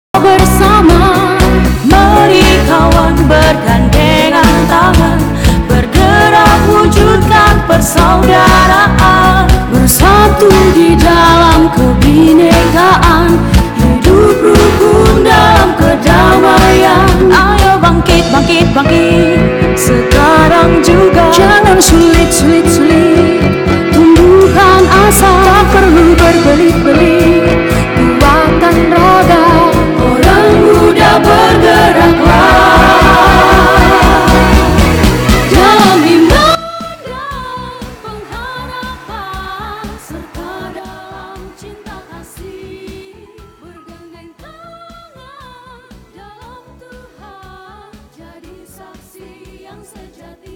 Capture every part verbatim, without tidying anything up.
bersama, mari kawan bergandengan tangan, bergerak wujudkan persaudaraan, bersatu di dalam kebinekaan, hidup rukun dalam kedamaian. Ayo bangkit, bangkit, bangkit, sekarang juga. Jangan sulit, sulit, sulit, tumbuhkan asa, tak perlu berbelit-belit, kuatkan roda, orang muda bergeraklah, dalam iman dan pengharapan, serta dalam cinta kasih, bergandeng tangan dalam Tuhan, jadi saksi yang sejati.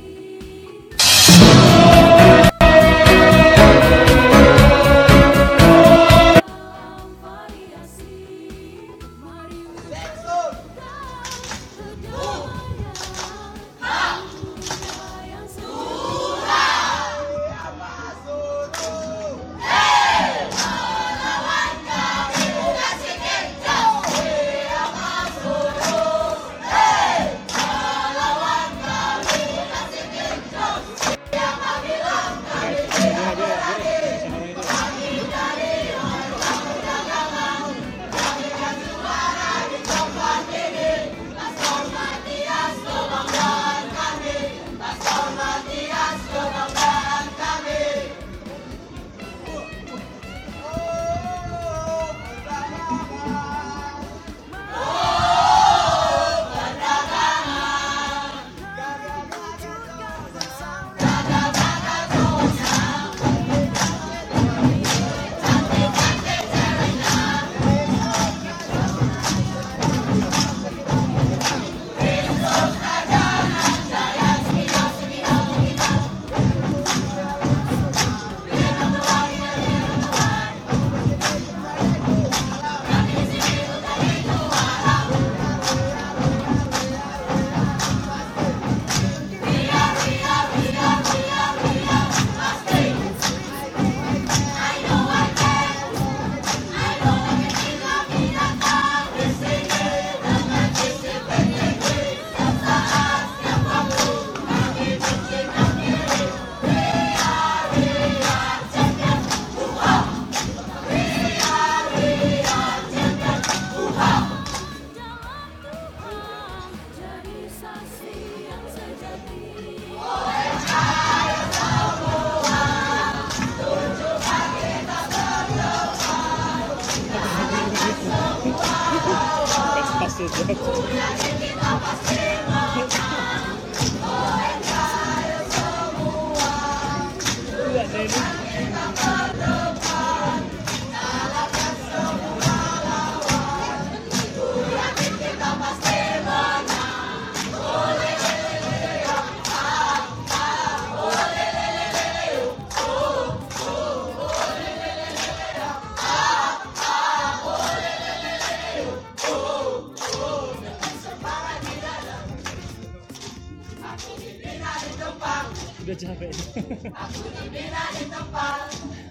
Udah capek. Aku dibina di tempat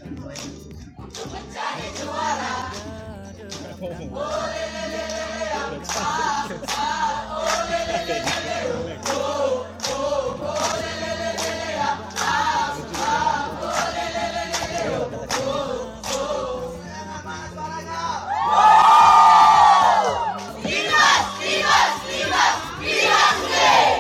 untuk mencari juara. Boleh lele yang besar, boleh lele oh oh boleh lele yang besar, boleh lele oh oh. Libas, libas, libas, libas deh.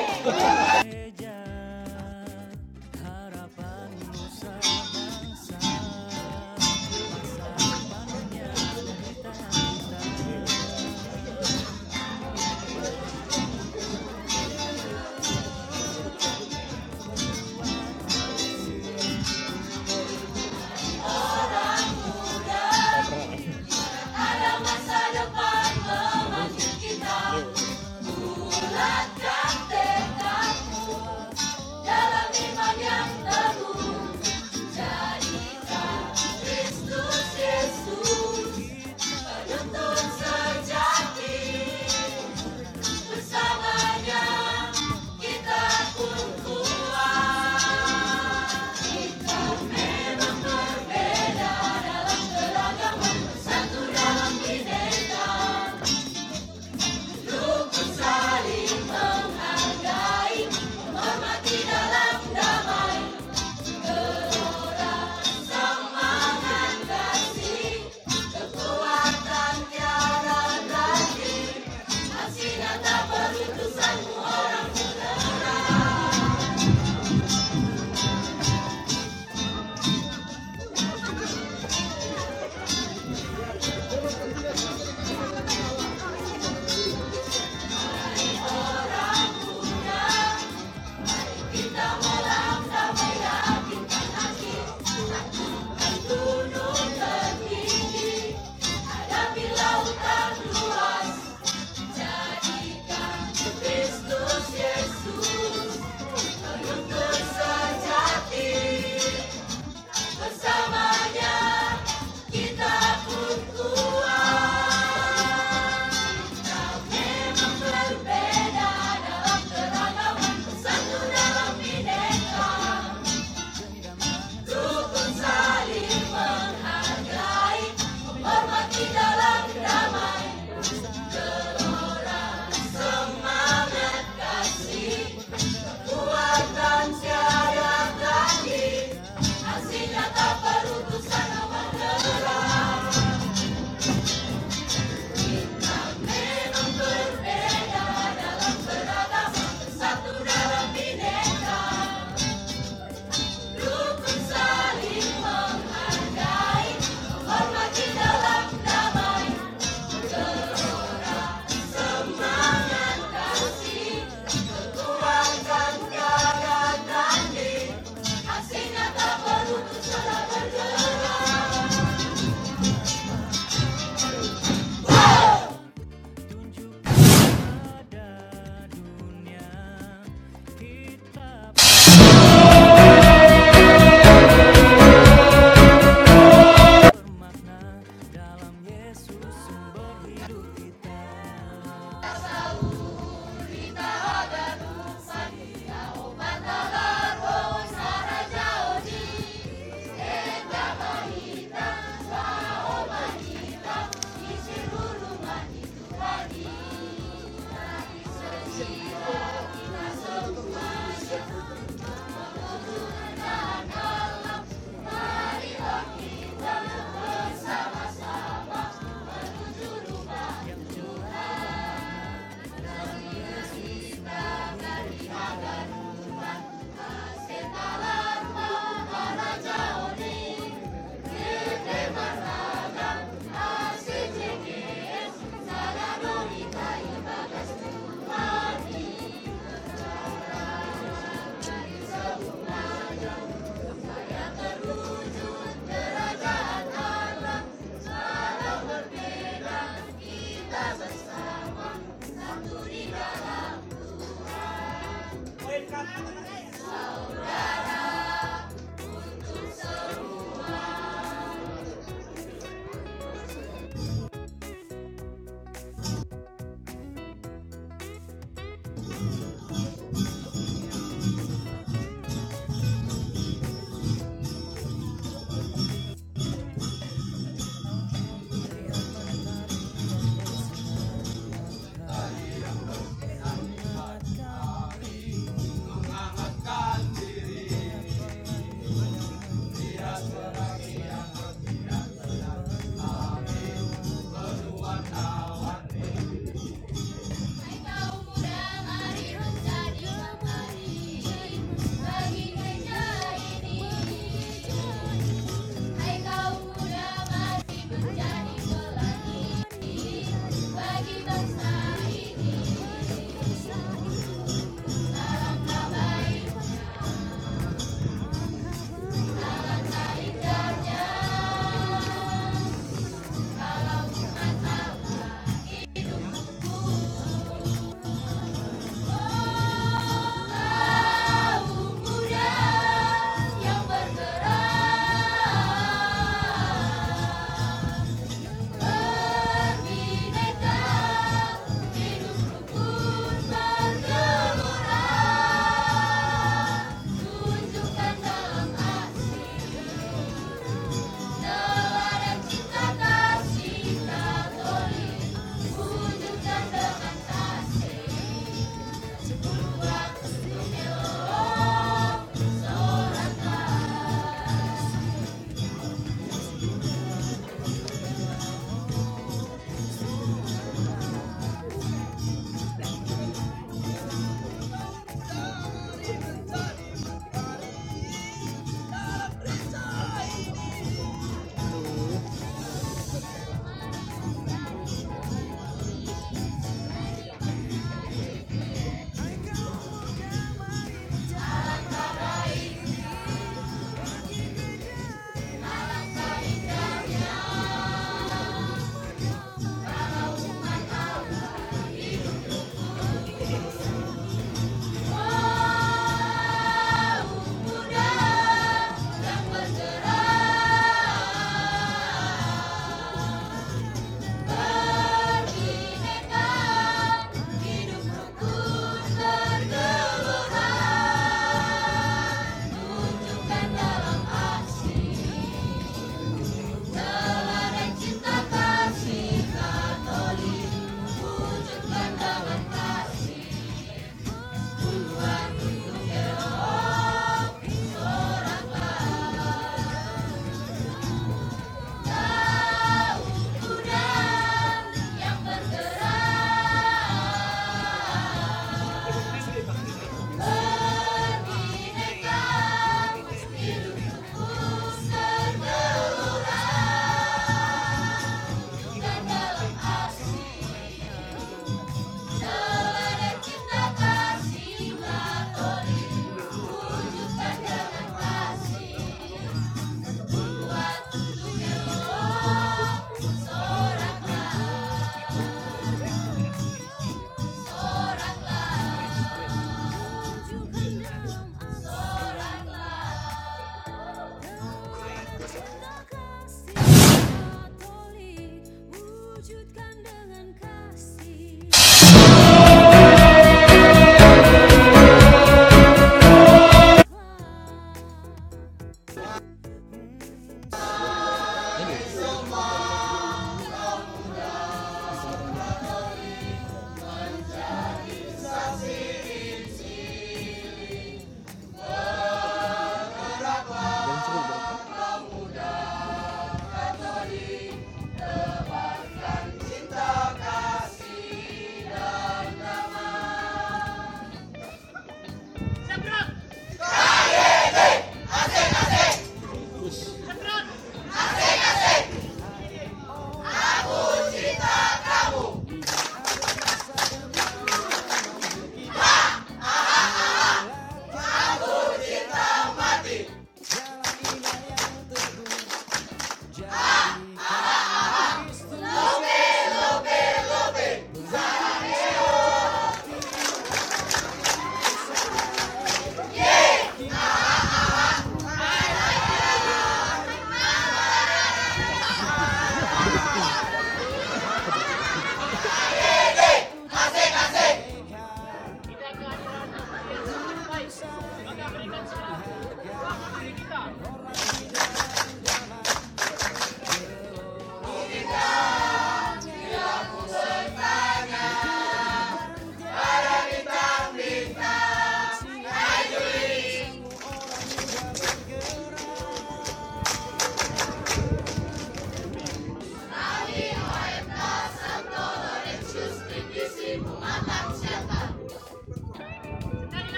Cinta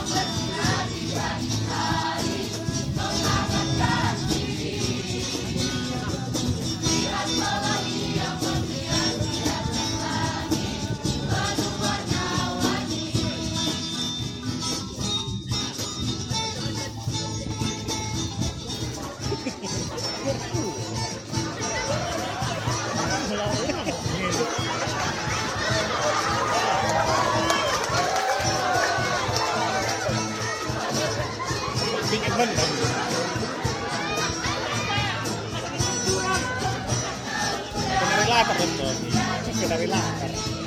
Pingin man. Kenari lapar betul. Kenari lapar.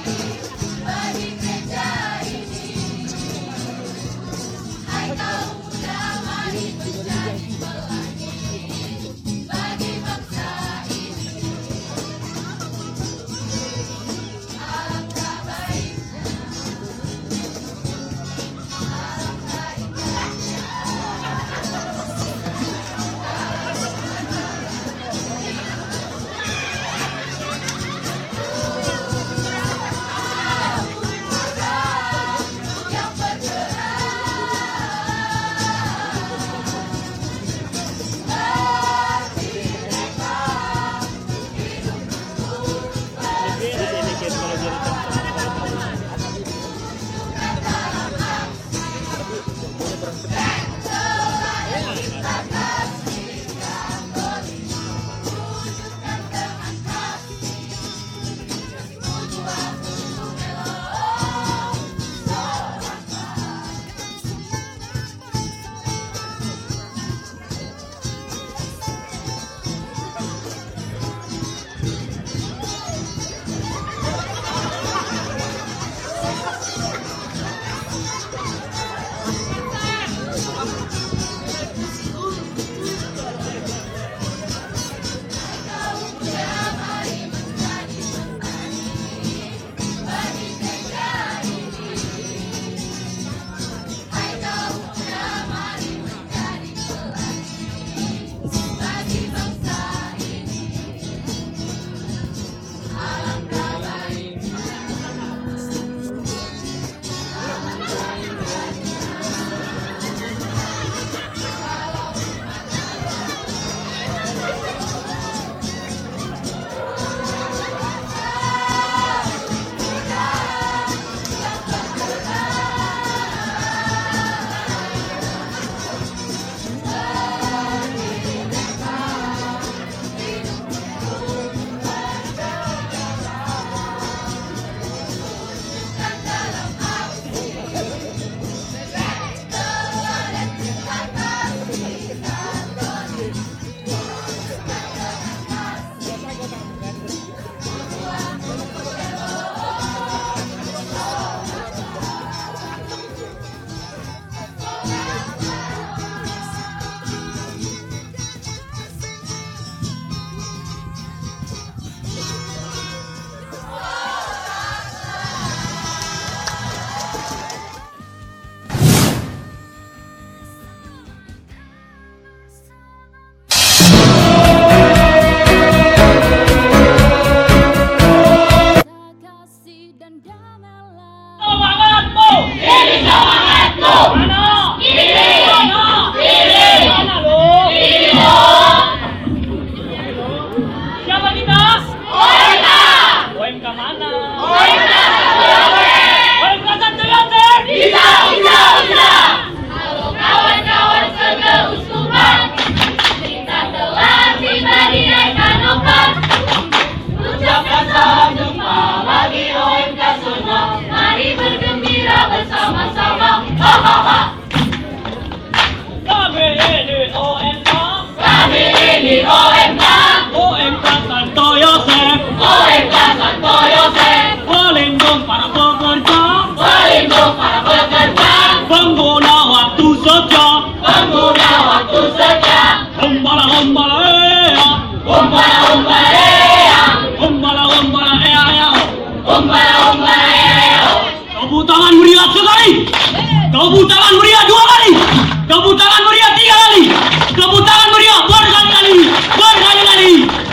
Tepuk tangan meriah sekali. Tepuk tangan meriah dua kali. Tepuk tangan meriah tiga kali. Tepuk tangan meriah berkali-kali. Berkali-kali.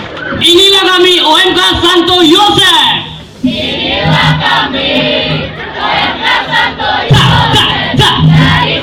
Inilah kami O M K Santo Yosef. Inilah kami O M K Santo Yosef. Dari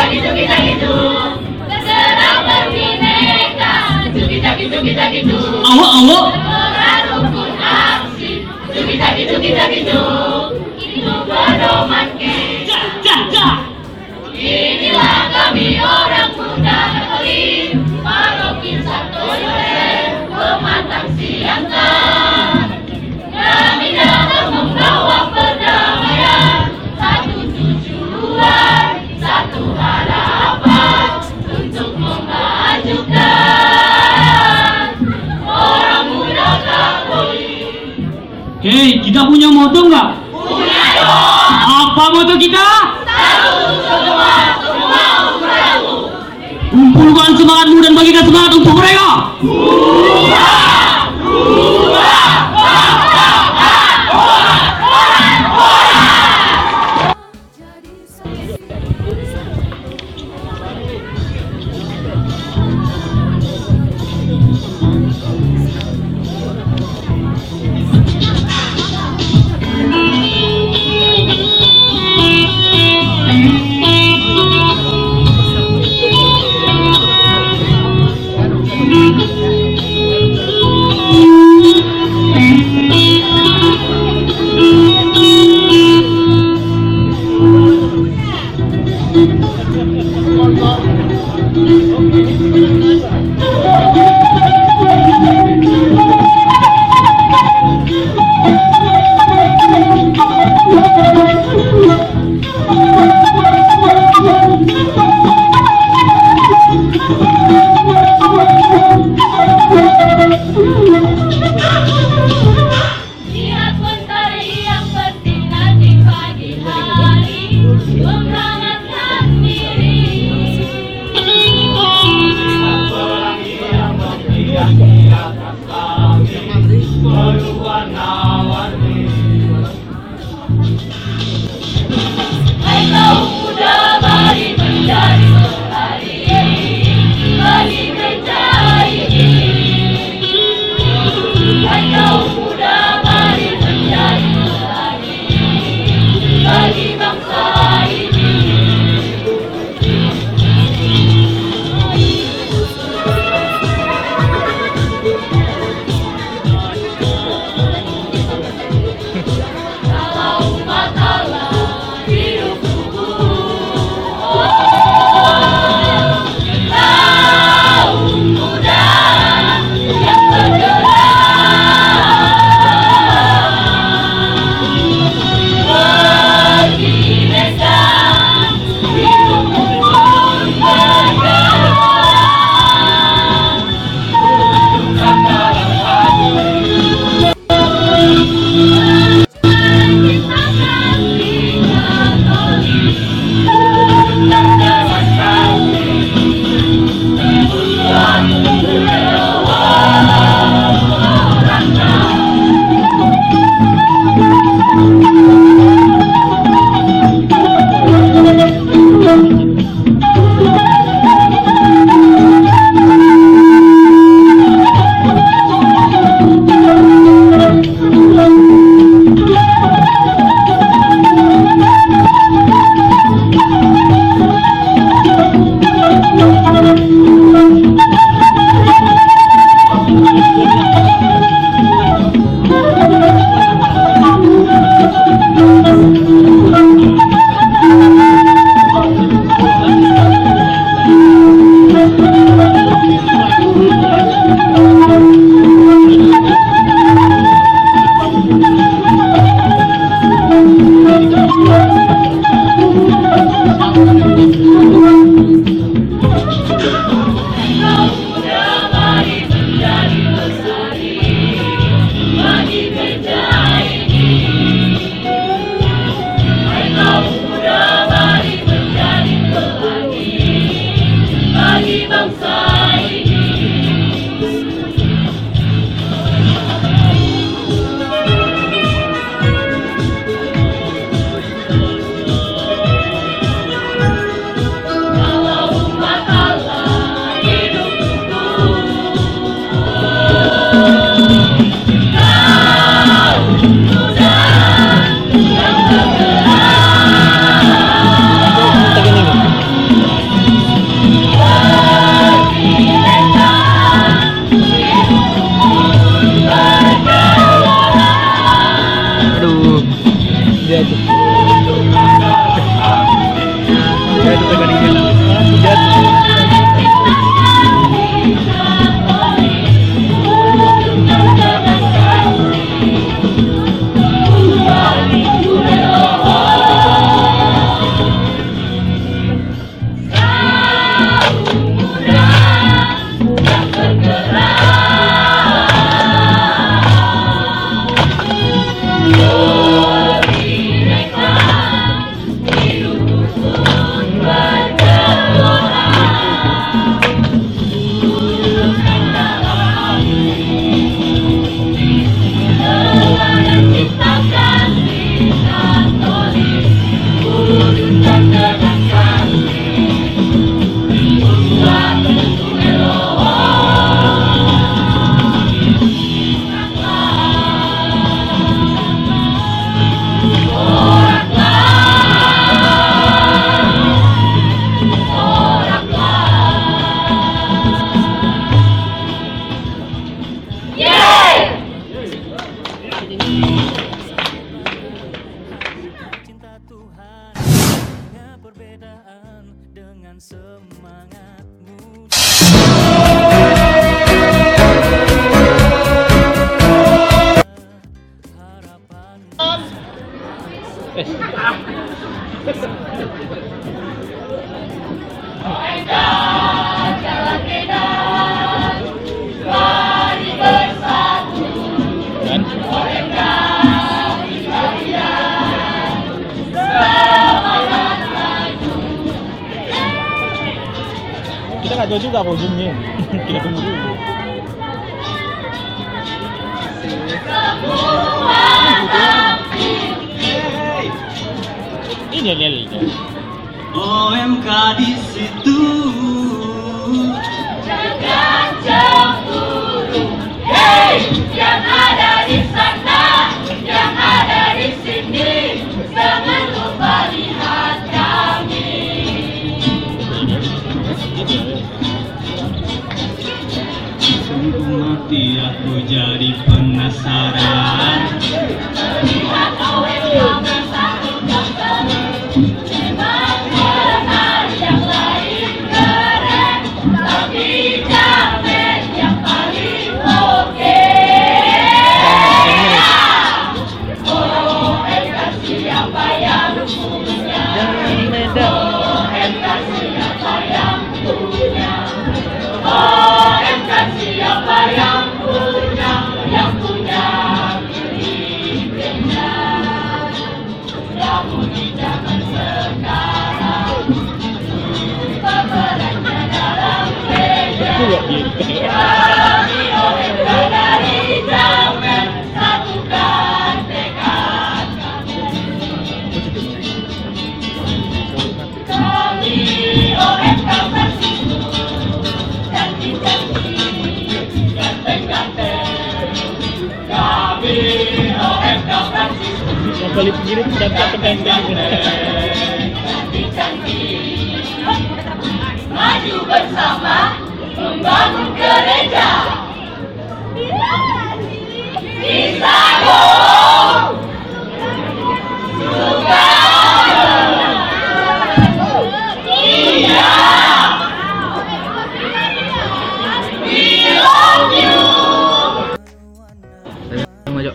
gitu kita gitu. Bergerak berbineka. Kita gitu kita gitu. Awak awak. Bergerak rukun aksi. Kita gitu kita gitu. Itu pedoman kita. Jah jah jah. Inilah kami orang muda Katolik, paroki Santo Yosef, Pematang Siantar. Kami datang membawa perdamaian, satu tujuan, satu harapan untuk memajukan orang muda Katolik. Hei, kita punya moto nggak? Punya dong. Apa moto kita? Satu semua, semua untuk aku. Kumpulkan semangatmu dan bagikan semangat untuk mereka. Jadi saksi Thank you. dengan semangatmu. Kita nggak jauh juga ujungnya. Kita tunggu dulu. Ini Lelnya. O M K di situ. Jangan cemburu, hey, yang ada di sana, yang ada di sini, jangan lupa lihat kami. Sungguh mati aku jadi penasaran. Lihat O M K bersatukan terus, memang benar yang lain keren, tapi jamet yang paling oke. O M K siapa yang punya? O M K siapa yang punya? O M K siapa yang punya? Yang punya miliknya. Namun di zaman sekarang, pemerannya dalam media. Kami O M K dari jamet, satukan tekad kami. Kami O M K bersatu, janji-janji, ganteng-ganteng. Kami O M K bersatu, Kembali pengirim dan tak tergantung. janji-janji. Maju bersama, membangun gereja. Bisa dong. Suka. Iya. We love you. Maju.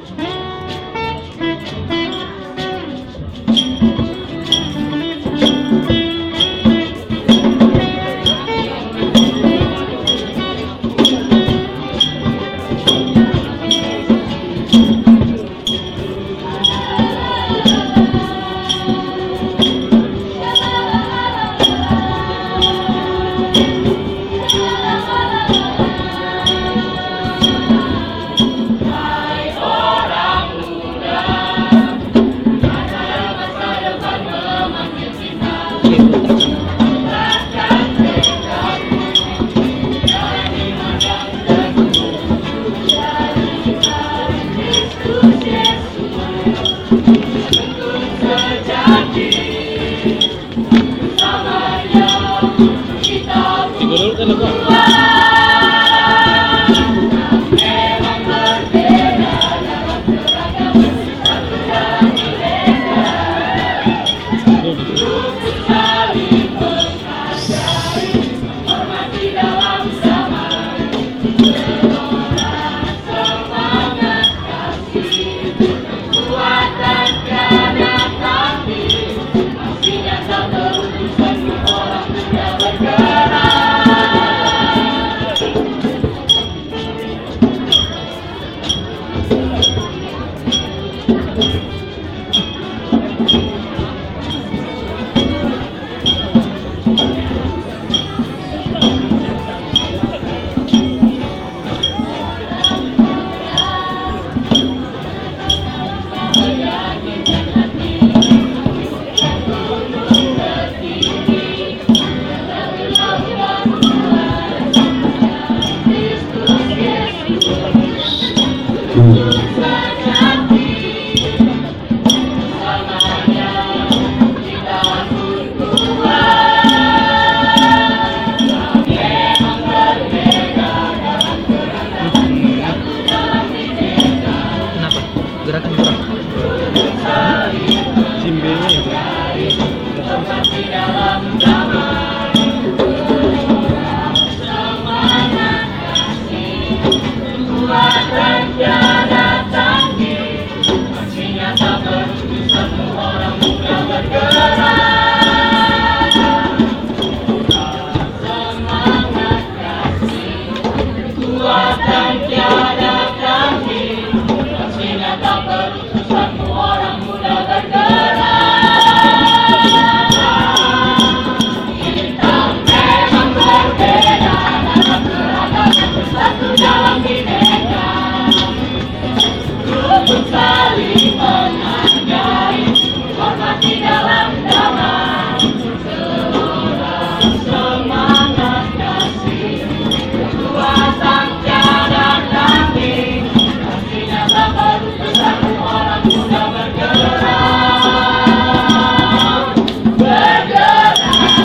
Tiga dulu kan lagu. Kuatan tiada tapi bergerak. Semangat kasih, kuatan tiada tanding. Kasihnya tak berutusanmu orang muda bergerak. Kita memang berbeda dalam keragaman bersatu dalam bineka. Untuk saling menghargai, hormati dalam damai. Seorang semangat kasih, kuatan tiada tanding. Kasihnya tak berutusanmu orang muda bergerak. Bergerak.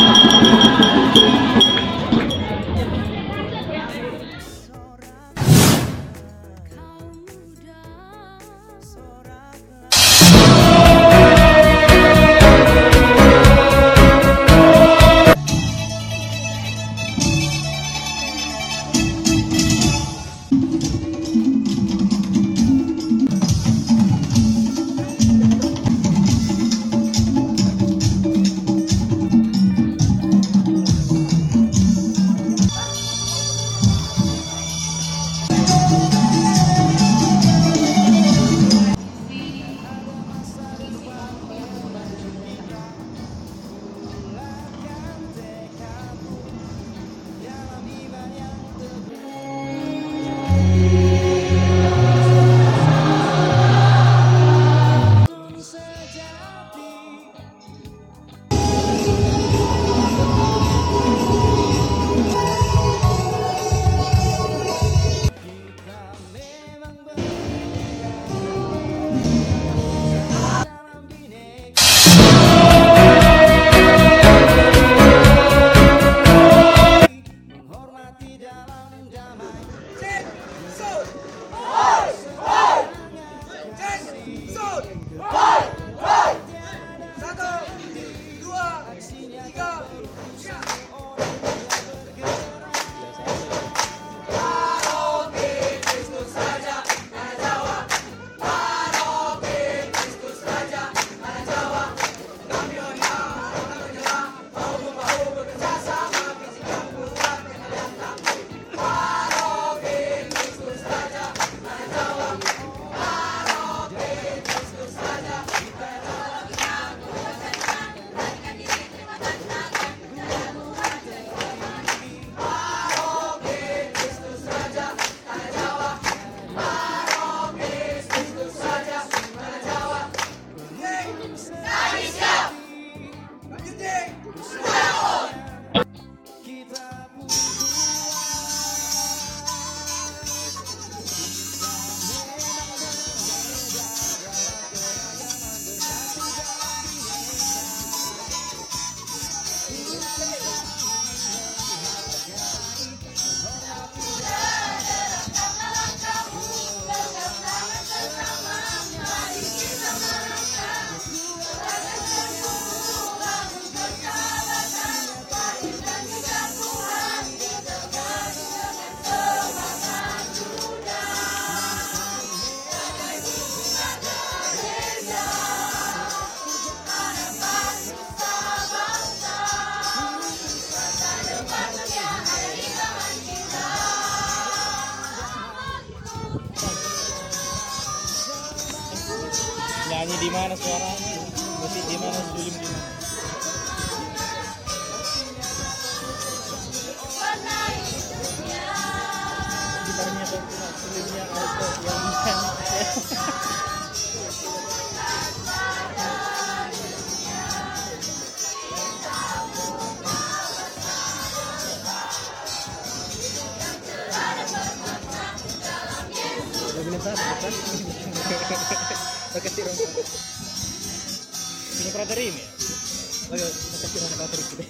Nyanyi di mana suaranya? Musik di mana? Sulim di mana? Gitarnya kok sulimnya auto yang nyanyi. Kasih orang ini operator ini oke kasih orang operator itu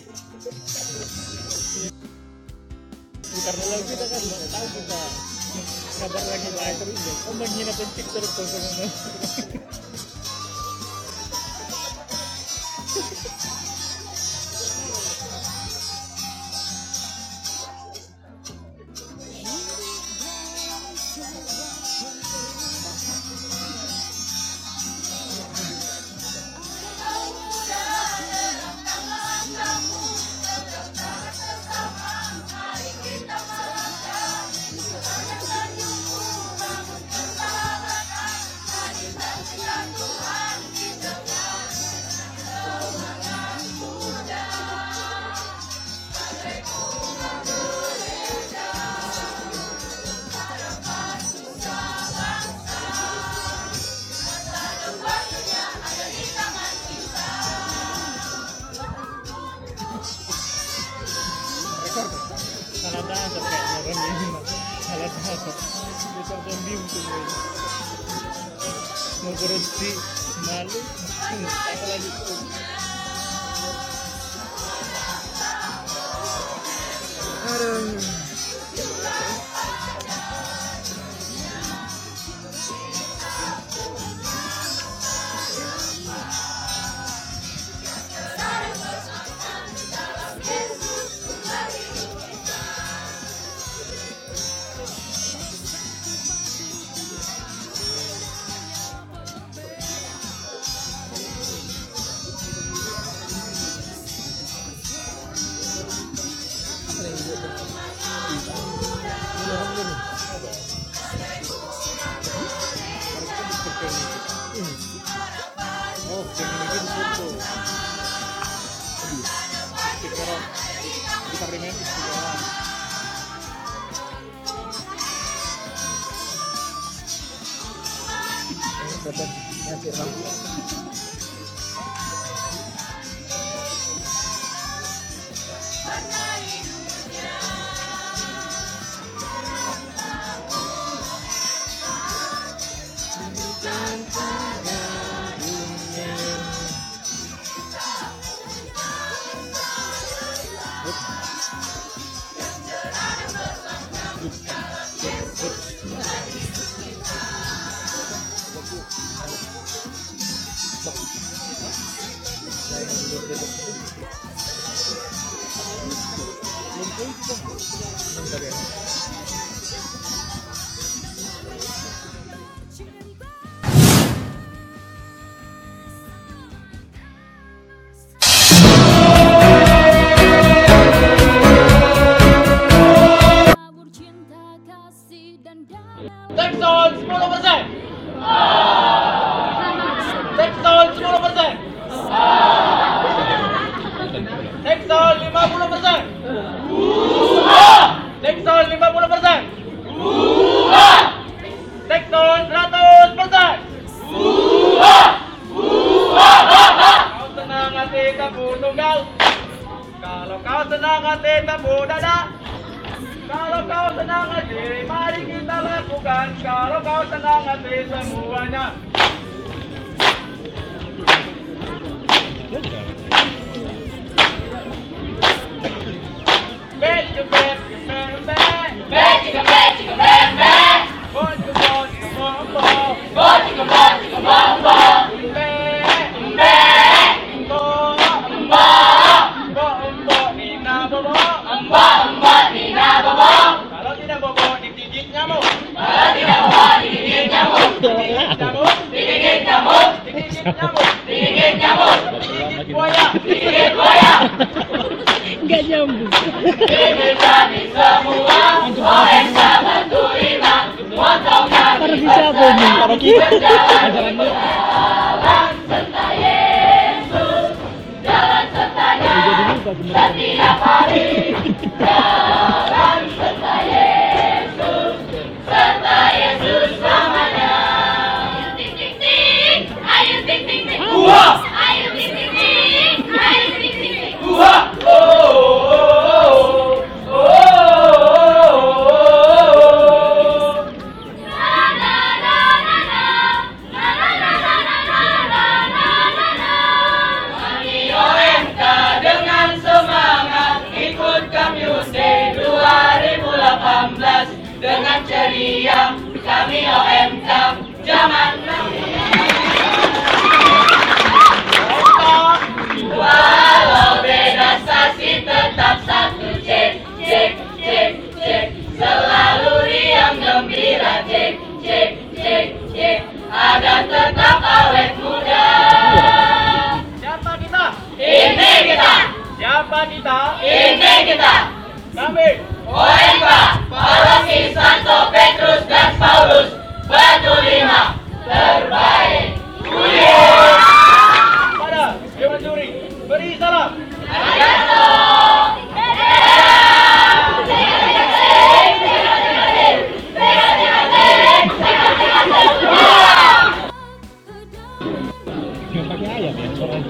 karena lalu kita kan nggak tahu kita kabar lagi lain terus deh oh menghina pencik terus terus Besok pembimbing tuh. Mau berhenti malu, apa lagi tuh? Oh, pengen bikin foto. Pikiran, kita remetis pikiran. Dapat nanti rambu. Tabur cinta kasih dan Tekson sepuluh persen. Tekson sepuluh persen. Tekson lima puluh persen. Tekson lima puluh persen. Tekson seratus persen. Kau senang hati tabu tunggal. Kalau kau senang hati tabu dada. Kalau kau senang hati, mari kita lakukan. Kalau kau senang hati semuanya. Bet you bet you bet bet. Bet you bet you bet bet. Bot you bot you bot bot. Bot you bot you bot bot. Bet bet. Bot bot. Bot bot nina bobo. Bot bot nina bobo. Kalau tidak bobo digigit nyamuk. Kalau tidak bobo digigit nyamuk. Digigit nyamuk. Digigit nyamuk. Digigit nyamuk. Digigit nyamuk. Digigit buaya. Digigit buaya. Enggak nyambung. Digigit kami semua. O M K bantu lima. Motor kami Harus bisa nih, para kita. jalan serta Yesus. Jalan sertanya. Setiap hari. Jalan serta Yesus. Serta Yesus selamanya. Ayo ting ting ting. Ayo ting ting ting. Wah. Ayo ting ting ting. Ayo ting ting ting. Wah. Oh. Oh. Oh. Na na na na na. Na na na na na na na na na. Kami O M K dengan semangat ikut Kamyus Day dua ribu delapan belas dengan ceria. Kami O M K zaman now. Walau beda stasi tetap satu cek cek cek cek. Selalu riang gembira cek cek cek cek. Agar tetap awet muda. Siapa kita? Ini kita. Siapa kita? Ini kita. Kami O M K Paroki Santo Petrus dan Paulus Batu Lima terbaik. Pada Dewan Juri beri salam. Arigato. Nggak pakai ayam ya, soalnya.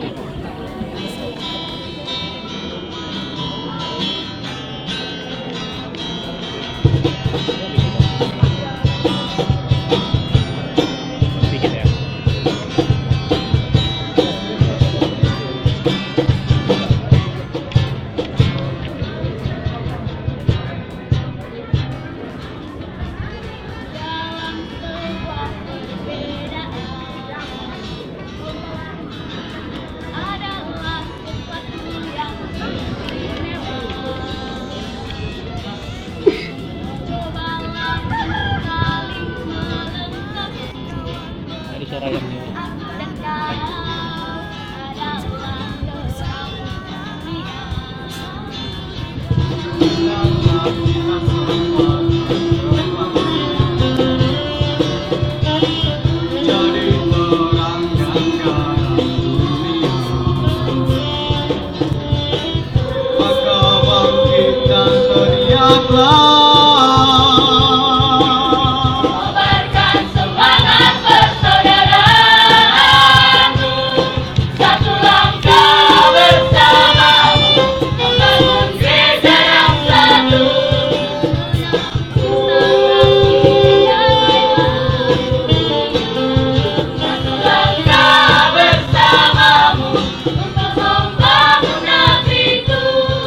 Ada suara ayamnya. Jadi terang dan garam dunia, maka bangkit dan teriaklah. Kobarkan semangat persaudaraanmu, satu langkah bersamamu, membangun gereja yang satu. Satu langkah bersamamu untuk membangun negeriku.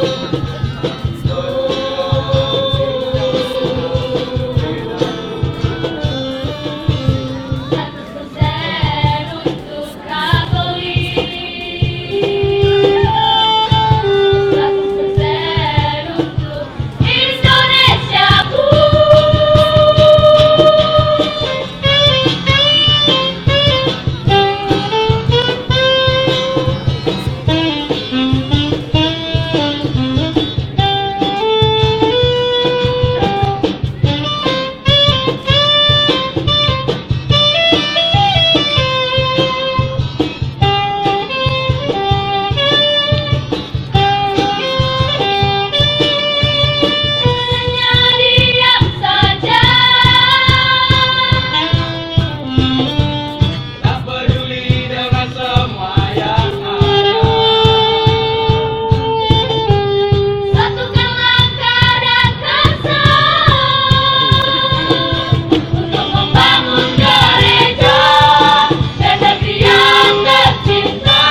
Seratus persen untuk Katolik, seratus persen untuk Indonesiaku. Hanya diam saja, Tak peduli dengan semua yang ada. satukan langkah dan kerja untuk membangun gereja dan negeri yang tercinta.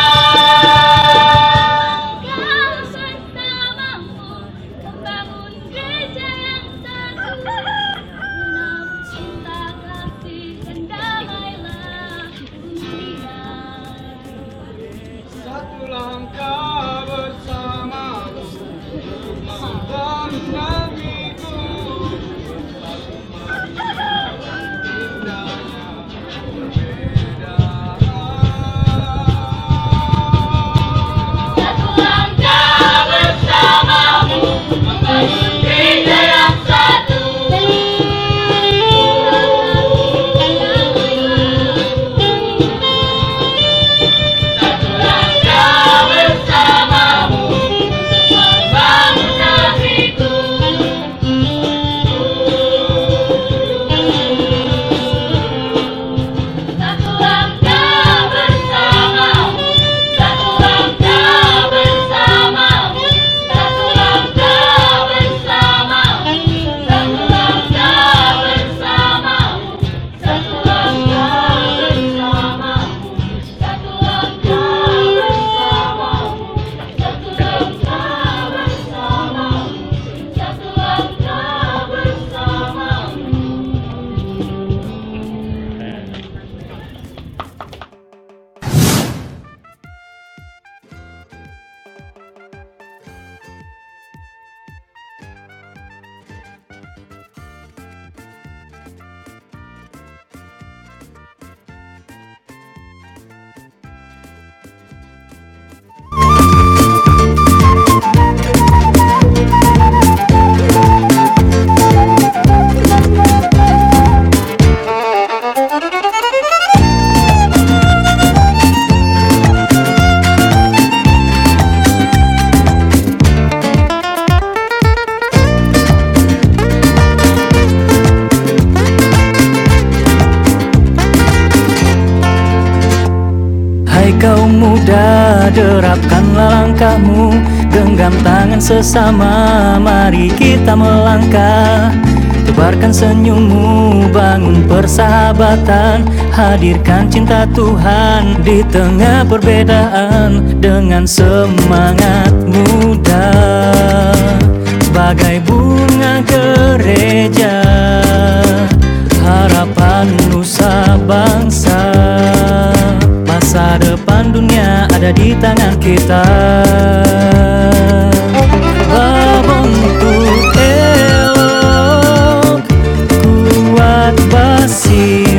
Kalau bersamamu membangun gereja yang satu, guna cinta kasih dan damailah dunia. Satu langkah bersamamu untuk membangun negeriku. Indahnya perbedaan. Satu langkah bersamamu membangun gereja yang satu. Satu langkah bersamamu untuk membangun negeriku. Satu langkah bersamamu, satu langkah bersamamu, satu langkah bersamamu, satu langkah bersamamu, satu langkah bersamamu, satu langkah bersamamu, satu langkah bersamamu, satu langkah bersamamu. Hai kaum muda, derapkanlah langkahmu, genggam tangan sesama, mari kita melangkah. Tebarkan senyummu, bangun persahabatan, hadirkan cinta Tuhan di tengah perbedaan. Dengan semangat muda bagai bunga gereja, harapan nusa bangsa, masa depan dunia ada di tangan kita. Untuk elok kuat basi